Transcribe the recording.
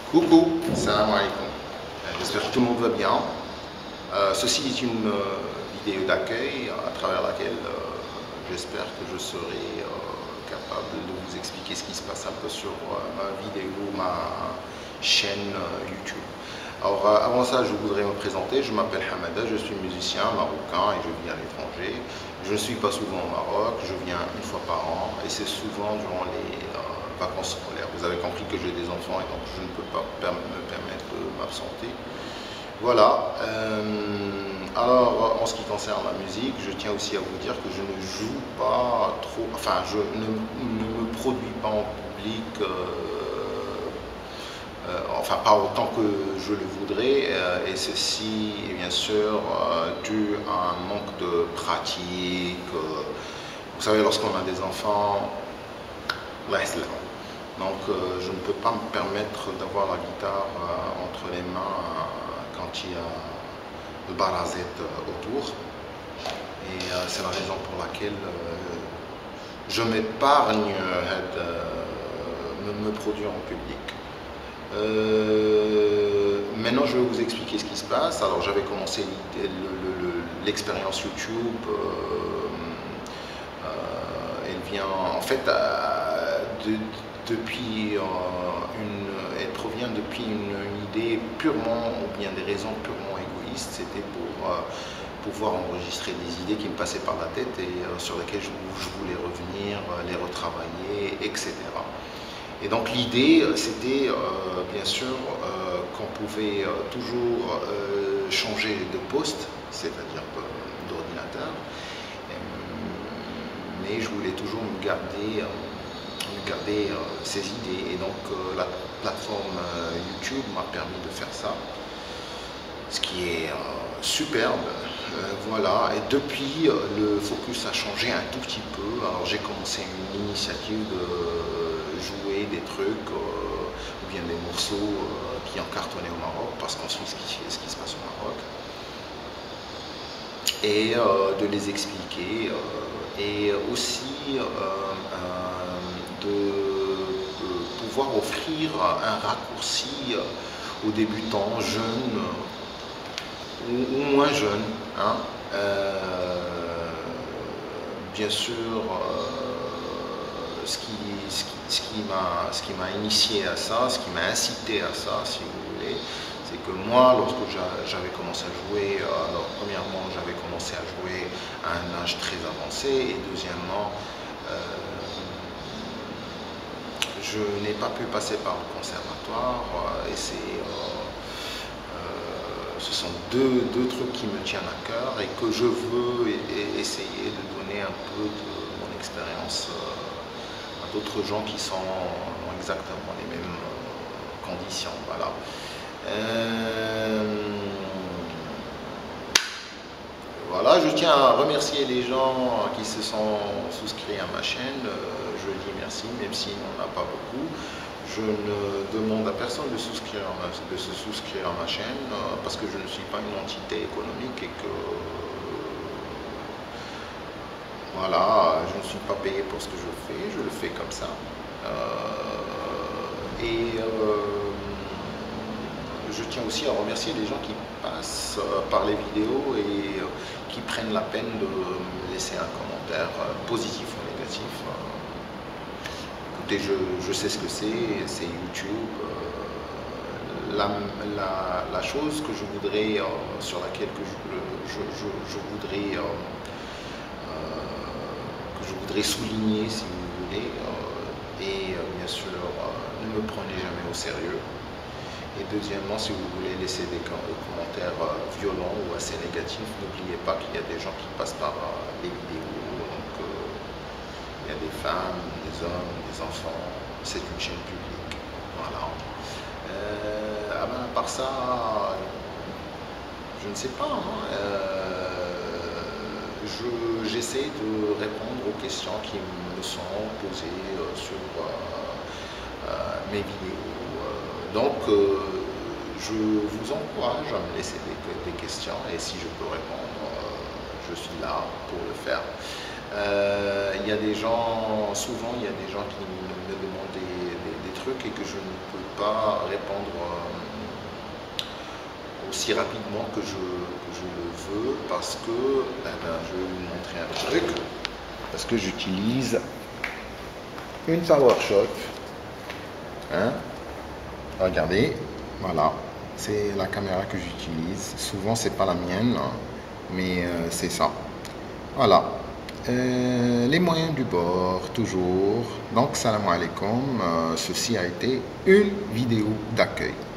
Coucou, salam alaikum. J'espère que tout le monde va bien. Ceci est une vidéo d'accueil à travers laquelle j'espère que je serai capable de vous expliquer ce qui se passe un peu sur ma vidéo, ma chaîne YouTube. Alors avant ça, je voudrais me présenter. Je m'appelle Hamada, je suis musicien marocain et je vis à l'étranger. Je ne suis pas souvent au Maroc, je viens une fois par an et c'est souvent durant les vacances scolaires. Vous avez compris que j'ai des enfants et donc je ne peux pas me permettre de m'absenter. Voilà. Alors en ce qui concerne la musique, je tiens aussi à vous dire que je ne joue pas trop, enfin je ne me produis pas en public. Enfin pas autant que je le voudrais, et ceci est bien sûr dû à un manque de pratique. Vous savez, lorsqu'on a des enfants, donc je ne peux pas me permettre d'avoir la guitare entre les mains quand il y a le barazette autour, et c'est la raison pour laquelle je m'épargne de me produire en public. Maintenant, je vais vous expliquer ce qui se passe. Alors, j'avais commencé l'expérience YouTube. Elle vient, en fait, elle provient depuis une idée purement, ou bien des raisons purement égoïstes. C'était pour pouvoir enregistrer des idées qui me passaient par la tête et sur lesquelles je voulais revenir, les retravailler, etc. Et donc l'idée, c'était bien sûr qu'on pouvait toujours changer de poste, c'est-à-dire d'ordinateur, mais je voulais toujours me garder ces idées. Et donc la plateforme YouTube m'a permis de faire ça, ce qui est superbe. Voilà, et depuis le focus a changé un tout petit peu. Alors j'ai commencé une initiative de jouer des trucs ou bien des morceaux qui ont cartonné au Maroc, parce qu'on suit ce qui se passe au Maroc, et de les expliquer, et aussi de pouvoir offrir un raccourci aux débutants, jeunes ou moins jeunes, hein. Bien sûr, ce qui m'a initié à ça, ce qui m'a incité à ça, si vous voulez, c'est que moi, lorsque j'avais commencé à jouer, alors premièrement, j'avais commencé à jouer à un âge très avancé, et deuxièmement, je n'ai pas pu passer par le conservatoire, et ce sont deux trucs qui me tiennent à cœur et que je veux essayer de donner un peu de mon expérience à d'autres gens qui sont dans exactement les mêmes conditions. Voilà. Voilà, je tiens à remercier les gens qui se sont souscrits à ma chaîne. Je dis merci, même s'il n'y en a pas beaucoup. Je ne demande à personne de se souscrire à ma chaîne parce que je ne suis pas une entité économique et que voilà, je ne suis pas payé pour ce que je le fais comme ça. Je tiens aussi à remercier les gens qui passent par les vidéos et qui prennent la peine de me laisser un commentaire positif ou négatif. Écoutez, je sais ce que c'est YouTube. La chose que je voudrais, sur laquelle je voudrais souligner, si vous voulez, et bien sûr, ne me prenez jamais au sérieux. Et deuxièmement, si vous voulez laisser des commentaires violents ou assez négatifs, n'oubliez pas qu'il y a des gens qui passent par les vidéos. Donc, il y a des femmes, des hommes, des enfants. C'est une chaîne publique. Voilà. À part ça, je ne sais pas. Hein, j'essaie de répondre aux questions qui me sont posées sur mes vidéos. Donc, je vous encourage à me laisser des questions, et si je peux répondre, je suis là pour le faire. Il y a des gens, souvent il y a des gens qui me demandent des trucs truc et que je ne peux pas répondre aussi rapidement que je le veux parce que je vais vous montrer un truc. Parce que j'utilise une PowerShot. Hein? Regardez, voilà, c'est la caméra que j'utilise. Souvent, c'est pas la mienne, mais c'est ça. Voilà. Les moyens du bord, toujours. Donc, salam alaikum. Ceci a été une vidéo d'accueil.